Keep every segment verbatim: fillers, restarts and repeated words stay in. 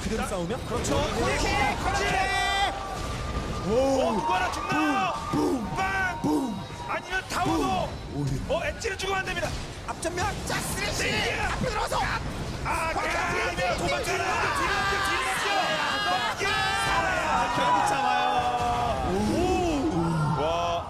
그대로 싸우면? 그렇죠. 그렇지. 그렇지. 오, 누구 하나 죽나요? 빵! 붐! 아니면 타워도! 어, 엣지는 죽으면 안 됩니다! 앞전면. 자, 스레시. 네. 앞에 들어서. 아, 거기까지. 그냥 도망가라! 뒤로 뒤로 뒤로 살아야! 결국 잡아요. 오! 와.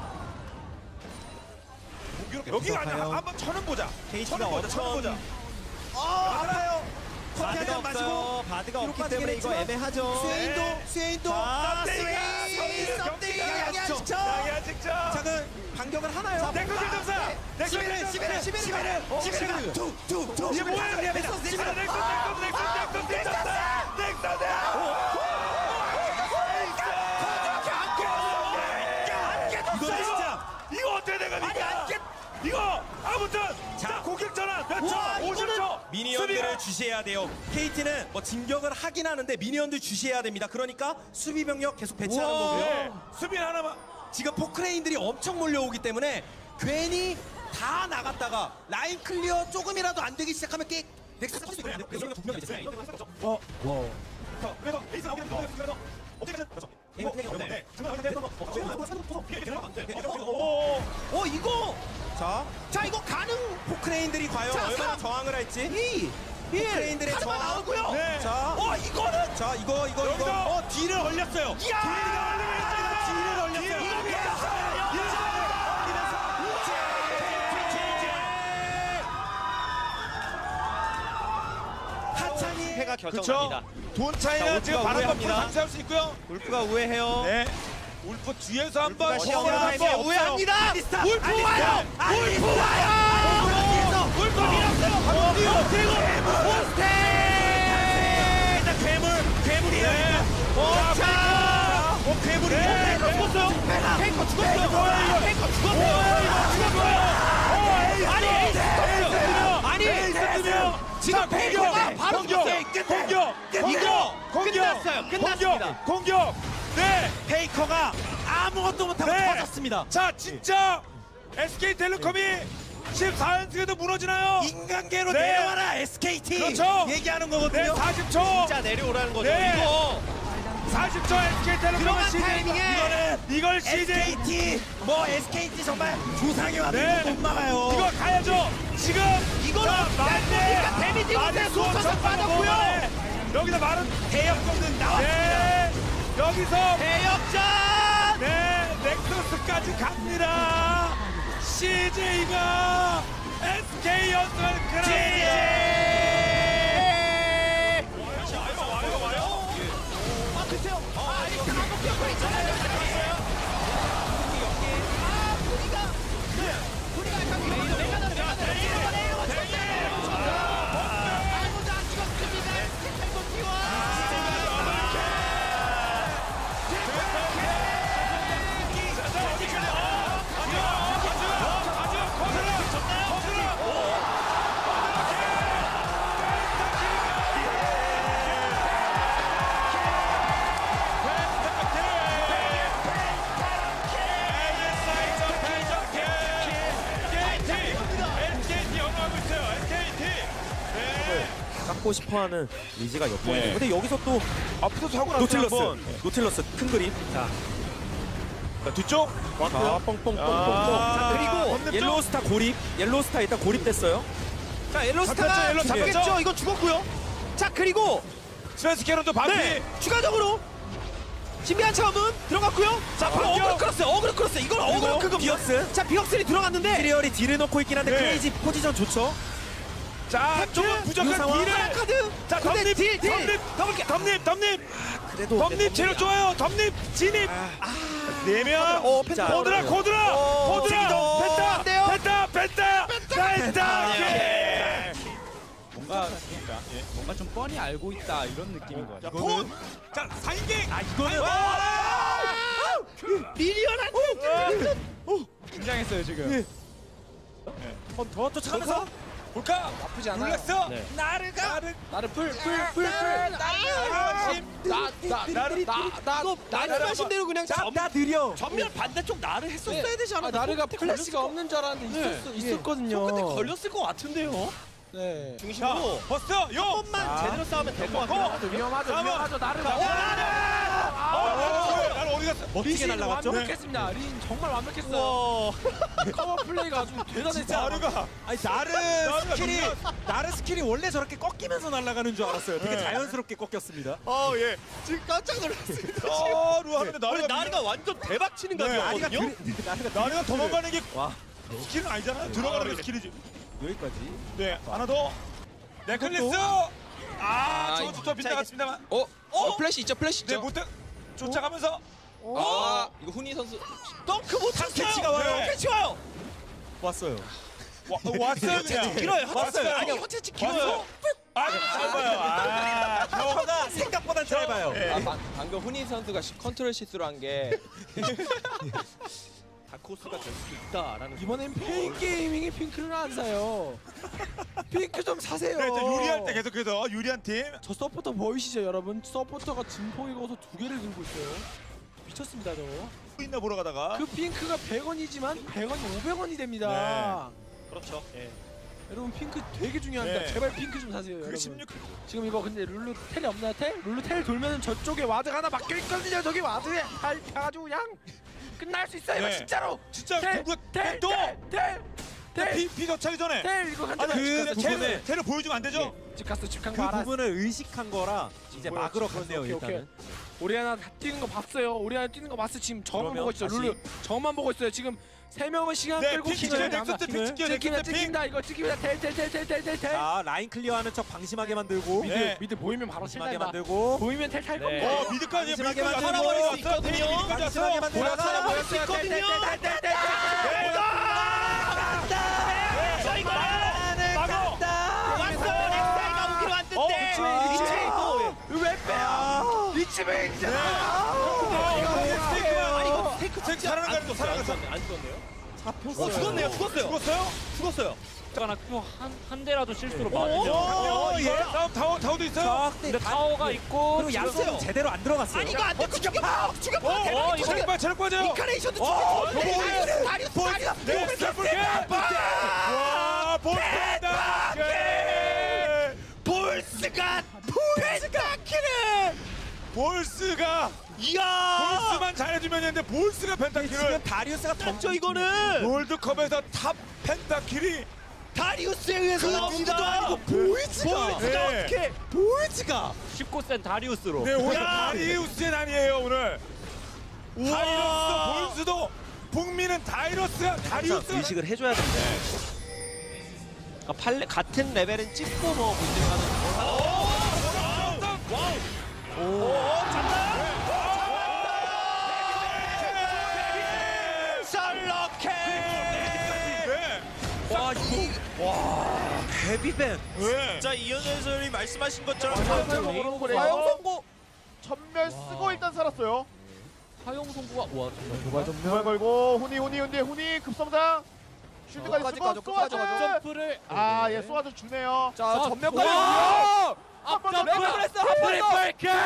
여기가 아니야. 한번 천은 보자. 천은 보자. 천은 보자. 아, 알아요. 바드가 없어요. 바드가 없기 때문에 이거 애매하죠. 스웨인도, 네. 스웨인도. 자, 스웨인, 썸띵, 양양 직접. 양양 직접. 자, 그 반격을 하나요? 넥서스 점사. 시베르, 시베르, 시베르, 시베르, 시베르. 투, 투, 투. 이게 뭐야? 넥서스, 넥서스, 넥서스, 넥서스, 넥서스, 넥서스. 이거 진짜. 이거 어떻게 된 겁니까? 이거 아무튼 자 공격 전환 몇 초? 오십 초. 미니언들을 주시해야 돼요. 케이티는 뭐 진격을 하긴 하는데 미니언들 주시해야 됩니다. 그러니까 수비 병력 계속 배치하는 네. 거고요. 수비 하나만. 지금 포크레인들이 엄청 몰려오기 때문에 괜히 다 나갔다가 라인 클리어 조금이라도 안 되기 시작하면 깨 넥서스 할수 있거든요. 그래서 분명히 있어요. 어. 와. 그래서 에이스 나오게 되면 그래서 어떻게든 그렇죠. 네. 어 이거 자, 자 이거 가능. 포크레인들이 과연 자, 얼마나 삼, 저항을 할지. 이, 포크레인들의 하지만 저항 나오고요. 네. 자, 어, 이거는. 자 이거 이거 이거 여기서 어 뒤를 얼렸어요. 야! 뒤를 얼렸어요. 이거 하찬이 패가 그렇죠. 결정납니다. 돈 자, 차이는 울프가 지금 바람과 우회합니다. 상쇄할 수 있고요. 울프가 우회해요. 네. 울프 뒤에서 한번 울프가 시험을 타임에 우회합니다. 아리스타, 울프 아리스타, 와요. 아리스타. 울프 와요. 울프 밀었어요. 뒤로 그리고 포스테. 일단 괴물, 괴물이에요. 자, 자, 어, 괴물이 네, 죽었어요. 탱커 죽었어요. 탱커 죽었어요. 아니 에이스 떴어요. 아니 에이스면 지금 탱커가 바로 공격, 죽었어요. 공격, 이거 공격, 끝났어요. 끝났습니다. 공격, 공격. 네, 페이커가 아무것도 못하고 네. 터졌습니다. 자, 진짜 에스케이텔레콤이 십사 연승에도 무너지나요? 인간계로 네. 내려와라 에스케이티. 그렇죠. 얘기하는 네, 거거든요. 사십 초. 진짜 내려오라는 거죠. 네. 이거 사십 초 에스케이텔레콤 들어간 시즌. 타이밍에 이거는 이걸 시즌. 에스케이티 뭐 에스케이티 정말 부상이 와도 네. 못 막아요. 이거 가야죠. 지금 이거는 자, 그러니까 데미지 마대 못해 수업 놓쳐서 접하고 빠졌고요. 네. 여기서 말은 대역전은 나왔습니다. 네. 여기서 대역전. 네, 넥서스까지 갑니다. 씨제이가 에스케이 연승을 그라운드. 깎고 싶어하는 의지가 엿보이네요. 네. 근데 여기서 또 앞으로 사고 났어요. 노틸러스, 한번. 노틸러스 큰 그림. 자, 자, 뒤쪽 자 뻥뻥뻥뻥뻥. 아, 자 그리고 건넜죠? 옐로우스타 고립. 옐로우스타 일단 고립됐어요. 자 잡혔죠, 옐로우스타가 옐로우 잡혔죠? 죽겠죠. 이건 죽었고요. 자 그리고 스펜스 캐런도 반피. 네 추가적으로 신비한 차음은 들어갔고요. 자 바로 반격. 어그로 크로스, 어그로 크로스. 이건 어그로 크고 비역스. 자 비역스이 들어갔는데 트리얼이 딜을 넣고 있긴 한데 네. 크레이지 포지션 좋죠. 자, 조금 부족한 상황. 딜에. 카드. 자, 근데 덤립, 딜, 딜. 덤립, 덤립, 덤립, 덤립, 그래도 덤립 체력 좋아요. 덤립, 진입. 네 명. 어, 펜타. 코드라, 코드라, 어, 코드라. 어, 펜타, 안 돼요. 펜타, 펜타, 펜타. 예. 뭔가 뭔가 좀 뻔히 알고 있다 이런 느낌인 것 같아요. 폰. 자, 사인갱. 아 이거는 미리언한테 긴장했어요 지금. 어, 더 쫓아가면서 볼까? 나쁘지 않아요. 놀랐어. 네. 나르가. 나르. 나를 풀풀풀풀 나나나나나 말씀하신 대로 그냥 자, 나 느려. 전면 반대쪽 나를 했었어야 되지 않아? 나르가 플래시가 없는 줄 알았는데 네. 있었, 있었거든요. 근데 걸렸을 것 같은데요. 네. 자, 중심으로 버스터 요. 조금만 제대로 싸우면 될 것 같아요. 위험하죠, 위험하죠. 나를 자, 아, 나는 어디 갔어? 멋지게 날아갔죠. 완벽했습니다. 린 정말 완벽했어요. 커버 플레이가 아주 대단했죠. 나르가 아니 나른 나르가 스킬이 놀라- 나른 스킬이 원래 저렇게 꺾이면서 날아가는 줄 알았어요. 되게 네. 자연스럽게 꺾였습니다. 어 예. 지금 깜짝 놀랐습니다. 어 루하는데 원래 나르가 나리가 완전 대박 치는 네, 각이었거든요. 나르가 도망가는 게 와 스킬은 아니잖아요. 들어가는 게 스킬이지. 여기까지. 네 하나 더. 네클리스. 아 저거 좋다 빗나갔습니다만. 어? 어? 플래시 있죠, 플래시 네 있죠. 못해 쫓아가면서. 아, 이거 훈이 선수 덩크 못 찼어요. 캐치가 와요. 네. 캐치 와요. 왔어요. 와, 왔어요 그냥. 길어요. 왔어요. 아니 허체치 길어요. 왔어? 아니 짧아요. 아 저보다 생각보다 짧아요. 네. 아, 방, 방금 훈이 선수가 시- 컨트롤 실수를 한 게 다크호스가 될 수도 있다라는. 이번엔 페인 게이밍이 핑크를 안 사요. 핑크 좀 사세요. 네, 이제 유리할 때 계속해서 유리한 팀. 저 서포터 보이시죠, 여러분? 서포터가 진폭이 거서 두 개를 들고 있어요. 미쳤습니다, 저거. 있나 보러 가다가. 그 핑크가 백 원이지만 백 원이 오백 원이 됩니다. 그렇죠. 예. 여러분 핑크 되게 중요합니다. 네. 제발 핑크 좀 사세요, 그 여러분. 십육. 지금 이거 근데 룰루 텔이 없나요? 텔? 룰루 텔 돌면은 저쪽에 와드가 하나 막혀 있거든요. 저기 와드에 할 아주 그냥 끝날 수 있어요. 이거 네. 진짜로. 진짜 텔, 누가 텔, 또 텔, 텔, 텔, 비, 비 도착하기 전에. 텔 이거 아니 간다. 그 부분에- 쟤를 쟤를 보여주면 안 되죠? 집 갔어, 집간 그 거 알아. 부분을 의식한 거라 이제 뭐야, 막으러 지금 갔네요 오케이, 오케이. 일단은. 오리아나 다 뛰는 거 봤어요. 오리아나 뛰는 거 봤어. 지금 저만 그러면 보고 있어. 다시- 룰루 저만 보고 있어요. 지금 세 명은 시간 네, 끌고 핑 찍혀요. 넥서스 핑 찍혀요. 찍힌다, 넥서스 핑. 찍힌다. 이거 찍힙니다. 텔, 텔, 텔, 텔, 텔, 텔, 텔. 자 라인 클리어하는 척 방심하게 만들고 미드, 네. 미드 보이면 바로 방심하게 텔탈다. 만들고 보이면 텔 탈 네. 겁니다. 어 미드까지 방심하게 미드까지 만들고 왔어요. 수 있거든요. 미드까지 방심하게 왔어요. 만들다가 보였어요, 볼수 보였어요. 있거든요. 텔, 텔, 텔, 텔, 텔, 텔. 저 이거 막어. 왔어. 넥사이가 오기로 왔는데. 어, 리치, 리치. 이거 왜 빼요? 리치베이 아니 이거 테이크 책 살아나가는 거 살아갔어. 안 죽었네요. 잡혔어요. 어, 죽었네요. 죽었어요. 죽었어요? 죽었어요. 하나 한, 한 대라도 실수로 어, 맞으면 어, 예. 예. 다음 타워 타워도 있어요. 근데 타워가 있고 그리고 지금- 야쏘는 제대로 안 들어갔어요. 아니 이거 안 돼. 죽여봐. 죽여봐. 어, 이거 체력 빠 체력 빠져요. 인카네이션도 어, 죽여. 저거 다리우스 다리우스 다리우스. 네, 스태프게. 와, 볼스다. 예. 볼스가 펜타킬을. 볼스가 이야. 볼스만 잘해주면 되는데 볼스가 펜타킬을. 지금 다리우스가 더 저 이거는 월드컵에서 탑 펜타킬이. 다리우스에 의해서 나옵니다. 아니고 보이즈가 보이즈가 네. 어떻게? 보이즈가 십구 센 다리우스로 네, 오늘 야. 다리우스의 날이에요 오늘. 우와. 다이러스 볼스도 북미는 다이러스가 다리우스가. 의식을 해줘야 된다. 그러니까 팔레, 같은 레벨은 찍고 뭐 문제가는. 썰럭해. 네. 와, 이 헤비밴. 네. 자 이현 선수님이 말씀하신 것처럼 사용 사용 선고 전멸 쓰고 일단 살았어요. 사용 송구가 와 정말 도발 전면. 정말 걸고 후니 후니 후니 후니 급성장 쉴드까지 끝까지 쓰고 가죠, 끝까지 쏘아줄. 가죠. 점프를 아예 쏘아줄 주네요. 자 전면까지. 와! 한번 점프! 레벨했어. 한번 더. 트리플 킥!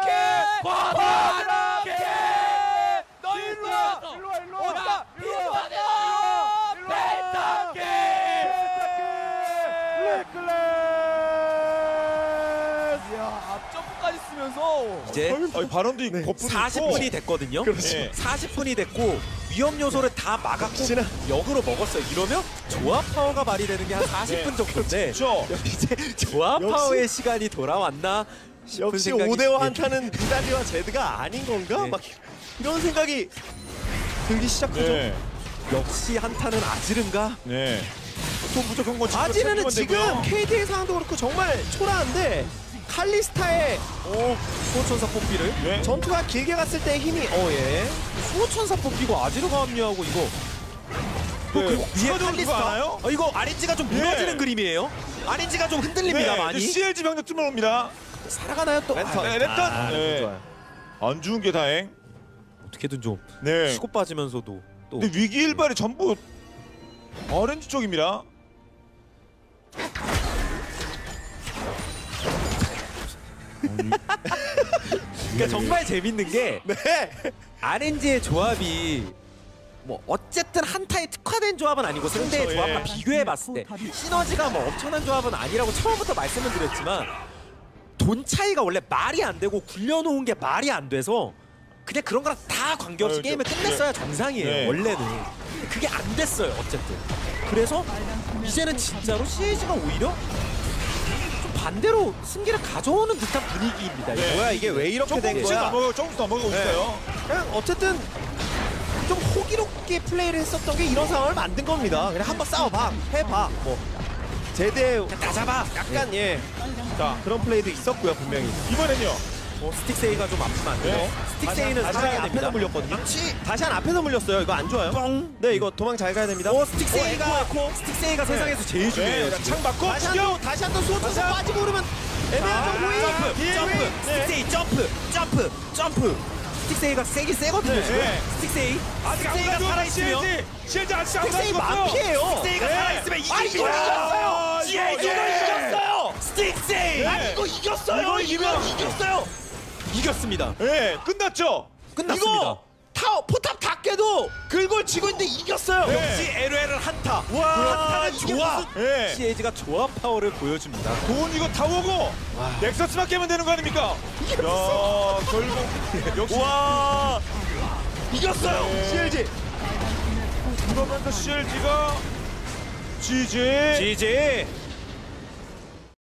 과감하게. 너 일로 와 일로 와 일로 와 어디가? 일로 와 일로 와 펜타킬. 레클레스. 이야 점프까지 쓰면서. 이제 어, 발언도 있고 거품도 사십 분이 됐거든요. 그렇죠. 사십 분이 됐고 위험 요소를 다 막았고 역으로 먹었어요. 이러면 조합 파워가 발휘되는 게 한 사십 분 정도인데 그렇죠. 이제 조합 파워의 시간이 돌아왔나 싶은 역시 생각이 오 대오 한타는 니달리와 제드가 아닌 건가? 네. 막 이런 생각이 들기 시작하죠. 네. 역시 한타는 아지른가? 네. 또 무조건 거 아지르는 지금 케이디의 상황도 그렇고 정말 초라한데 칼리스타의 오 수호천사 뽑기를 네. 전투가 길게 갔을 때 힘이 어예 수호천사 뽑기고 아지르가 합류하고 이거 또 네. 그 위에 추가적으로 칼리스타 그거 알아요? 어, 이거 아린지가 좀 무너지는 네. 그림이에요. 아린지가 좀 흔들립니다 많이. 씨엘지 병력 뚫어 옵니다. 살아가나요 또? 랜턴. 네, 랜턴. 아, 네. 좋아요. 안 죽은 게 다행. 어떻게든 좀 네. 치고 빠지면서도 또 근데 위기 일발이 전부 오렌지 쪽입니다. 그러니까 정말 재밌는 게 네. 알엔지의 조합이 뭐 어쨌든 한타에 특화된 조합은 아니고 상대의 그렇죠, 조합과 예. 비교해봤을 때 시너지가 뭐 엄청난 조합은 아니라고 처음부터 말씀을 드렸지만 돈 차이가 원래 말이 안 되고 굴려놓은 게 말이 안 돼서 그냥 그런 거랑 다 관계없이 어, 게임을 저- 끝냈어야 정상이에요. 네. 원래는. 근데 그게 안 됐어요. 어쨌든. 그래서 이제는 진짜로 씨에이지가 오히려 좀 반대로 승기를 가져오는 듯한 분위기입니다. 네. 이거. 뭐야 이게 왜 이렇게 된 조금씩 거야? 넘어가고 조금씩 넘어가고 네. 있어요. 그냥 어쨌든 좀 호기롭게 플레이를 했었던 게 이런 상황을 만든 겁니다. 그냥 한번 싸워봐, 해봐. 뭐 제대 다 잡아. 약간 예. 자 그런 플레이도 있었고요 분명히. 이번엔요. 어, 스틱세이가 좀 아프면 안 돼요. 네. 스틱세이는 다시 살아야 앞에서 됩니다. 물렸거든요. 다시 한 앞에서 물렸어요. 이거 안 좋아요. 뻥. 네 이거 도망 잘 가야 됩니다. 어, 스틱세이가 어, 에코, 에코. 스틱세이가 세상에서 제일 중요해요. 네, 지금. 창 맞고 다시 구경. 한번 다시 한번 수호천사 빠지고 그러면 애매하죠 호이. 점프, 뒤에 점프, 네. 스틱세이 점프, 점프, 점프. 스틱세이가 세긴 세거든요. 지금. 네. 스틱세이. 아직 아무도 스틱세이가 안 살아있으면 시엘지. 시엘지 아직 아무도 안 스틱세이 죽었어요. 마피예요. 스틱세이가 네. 살아있으면 아, 이깁니다. 이거 이겼어요. 씨에이지 이거 이겼어요. 스틱세이. 네. 아니 이거 이겼어요. 이거 이거 이기면- 이겼어요. 이겼습니다. 네, 끝났죠. 끝났습니다. 이거 타워 포탑 다 깨도 긁을 지고 있는데 이겼어요. 네. 역시 엘오엘은 한타. 와, 한타는 이게 조합. 무슨- 네. 씨에이지가 조합 파워를 보여줍니다. 돈 이거 다 오고 넥서스만 깨면 되는 거 아닙니까? 야, 결국 역시 와 이겼어요. 네. 씨엘지. 그러면서 씨엘지가 지지. 지지.